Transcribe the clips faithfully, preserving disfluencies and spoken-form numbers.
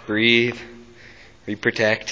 breathe, reprotect.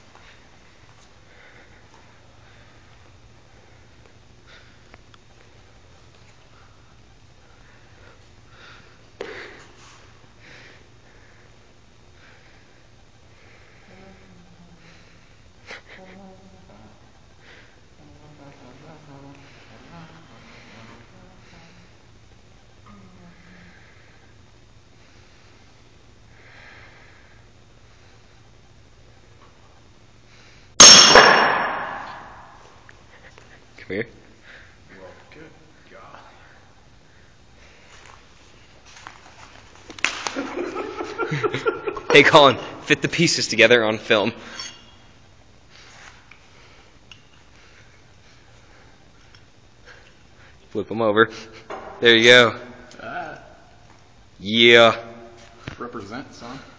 Come here. Well, good God. Hey Colin, fit the pieces together on film. Flip them over. There you go. Ah, Yeah. represent, son.